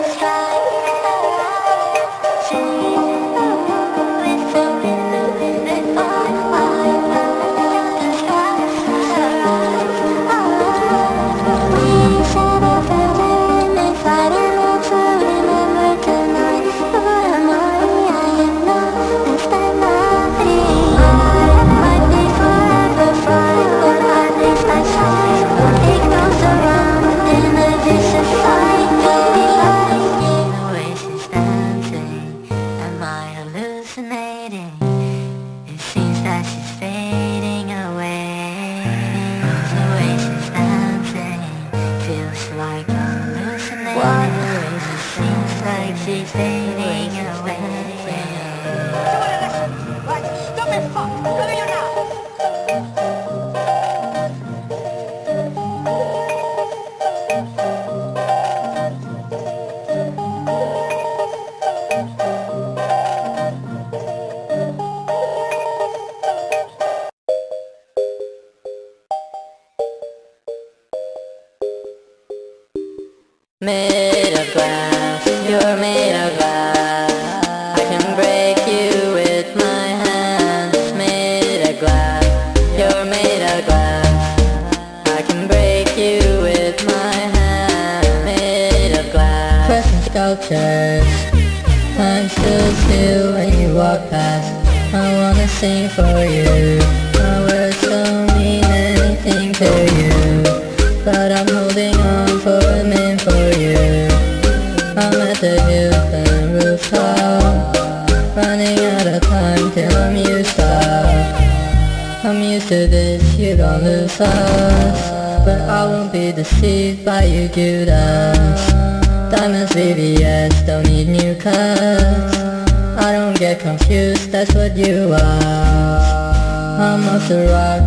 It seems that she's fading away. The way she's dancing feels like I'm hallucinating. It seems like she's fading away. Stupid fuck! Look at you now! Made of glass, you're made of glass. I can break you with my hands. Made of glass, you're made of glass. I can break you with my hands. Made of glass. Pressing sculptures, I'm still still when you walk past. I wanna sing for you. My words don't mean anything to you, but I'm holding on for a minute for you. I'm at the Hilton rooftop, running out of time till I'm used up. I'm used to this, you don't lose us, but I won't be deceived by you, Judas. Diamonds, VVS, don't need new cuts. I don't get confused, that's what you are. I'm off the rock,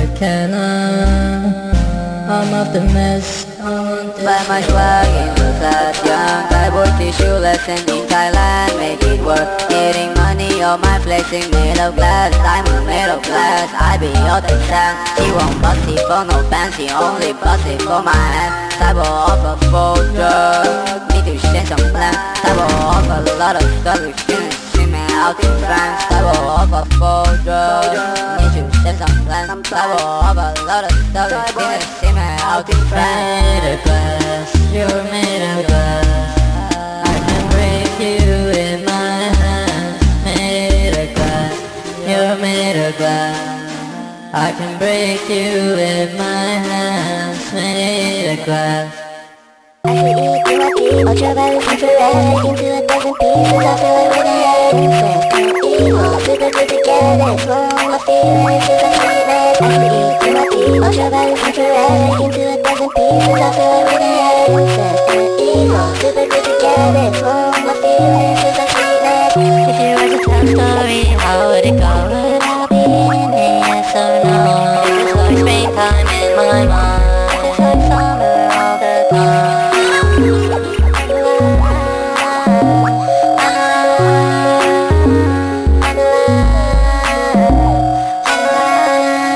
Tropicana. I'm off the mess, buy my swag in the class. Young guy, worthy shoeless and in Thailand. Make it work, getting money on my flexing. Made of glass, diamond made of glass. I be all the time. He won't bust it for no pants, he only bust it for my hand. Type of a full drug, need to change some plans. Type of a lot of stuff, we shouldn't see me out in France. Type of a full drug, need to change some plans. Type of a lot of stuff, we shouldn't see me out in France. Made of glass, you're made of glass. I can break you in my hands. Made of glass, you're made of glass. I can break you with my hands. Made of glass. I should eat UIP, ultraviolet, infrared, into a dozen pieces. I feel like with a head infant, evil, super good together. Explore my feelings, cause I'm sweetness. I should eat UIP, ultraviolet, infrared, into a dozen pieces. I feel like with a head infant, evil, super good together. Explore my feelings, cause I'm sweetness. If you were to tell a story, how would it go? Would I be in a yes or no? It's like springtime in my mind. It's like summer all the time.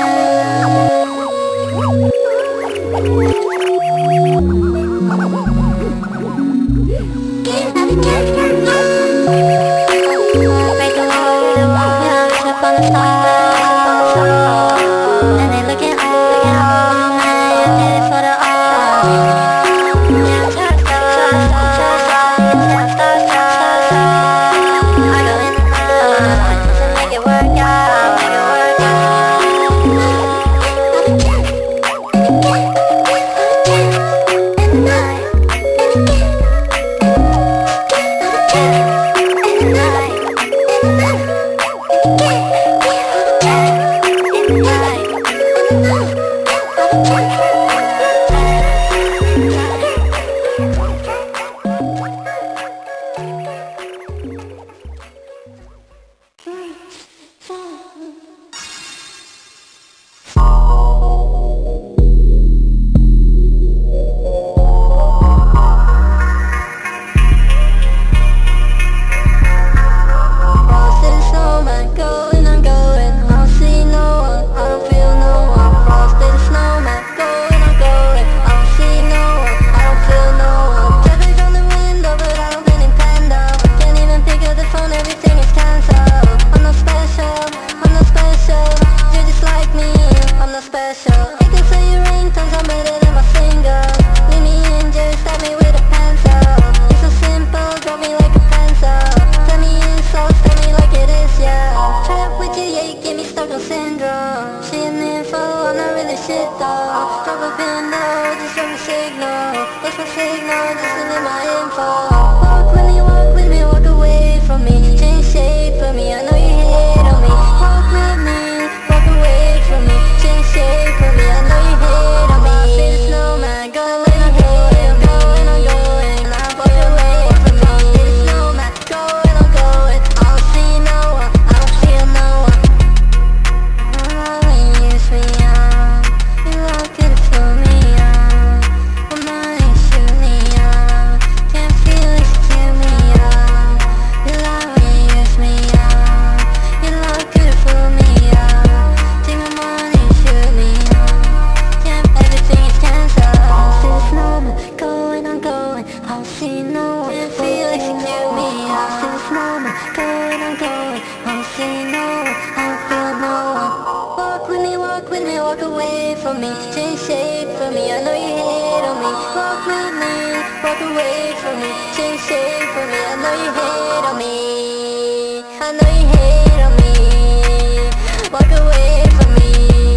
Thank you. going, I'll see no one. It feels like you knew me. I'll see the snowman, going, I'm going, I'll see no one, I'll feel no one. Walk with me, walk away from me. Change shape for me, I know you hate on me. Walk with me, walk away from me. Change shape for me, I know you hate on me. I know you hate on me. Walk away from me.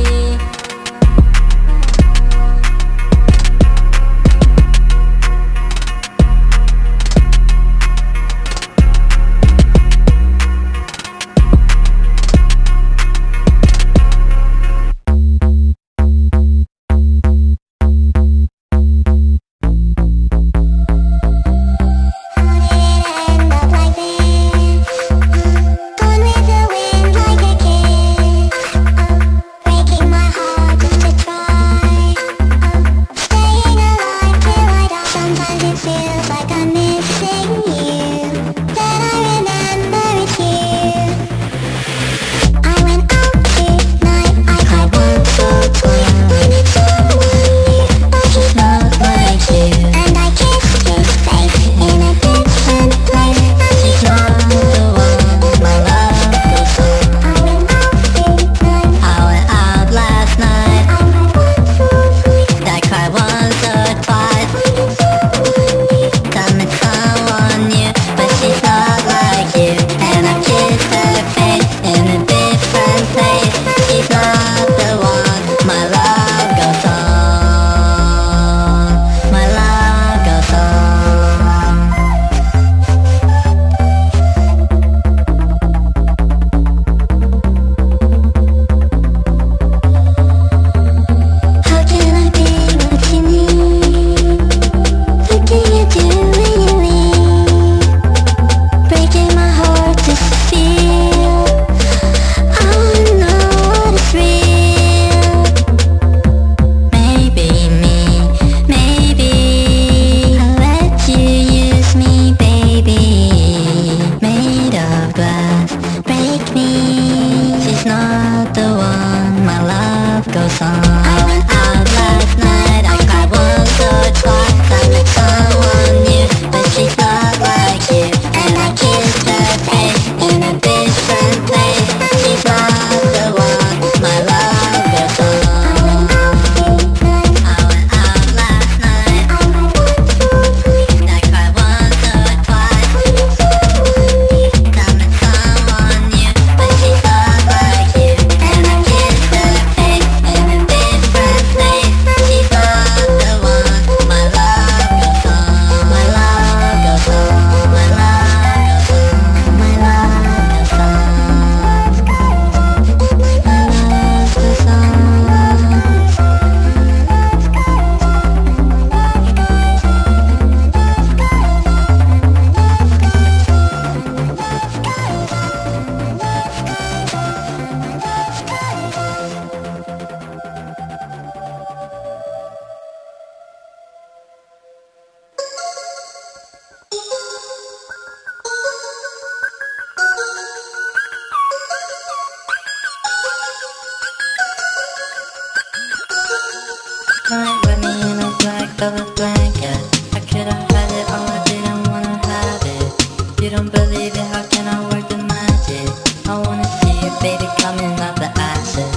Night with me in a black velvet blanket. I could've had it all, I didn't wanna have it. You don't believe it, how can I work the magic? I wanna see you, baby, coming out the ashes.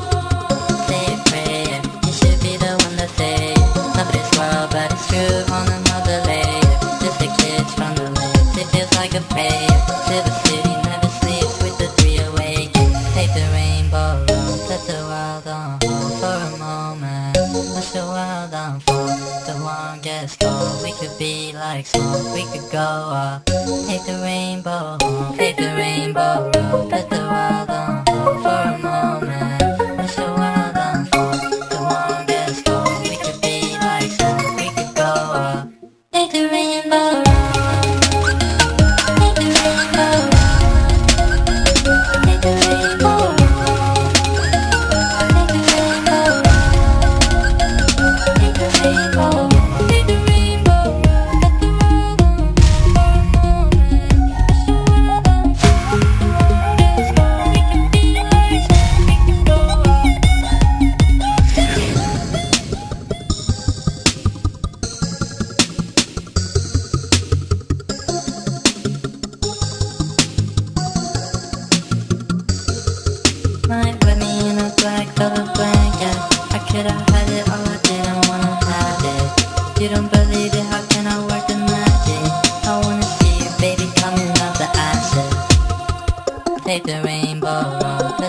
Say a prayer, you should be the one to say it. Not this world, but it's true on another layer. Just the kids from the lakes, it feels like a prayer. Silver City never sleeps with the three awakened. Take the rainbow road, set the world on hold for a moment. Watch the world unfold, the one gets cold. We could be like smoke, we could go up. Take the rainbow home, take the rainbow road. Let the world unfold for a moment. Watch the world unfold, the one gets cold. We could be like smoke, we could go up. Take the rainbow road, take the rainbow road, take the rainbow road. paint the rainbow.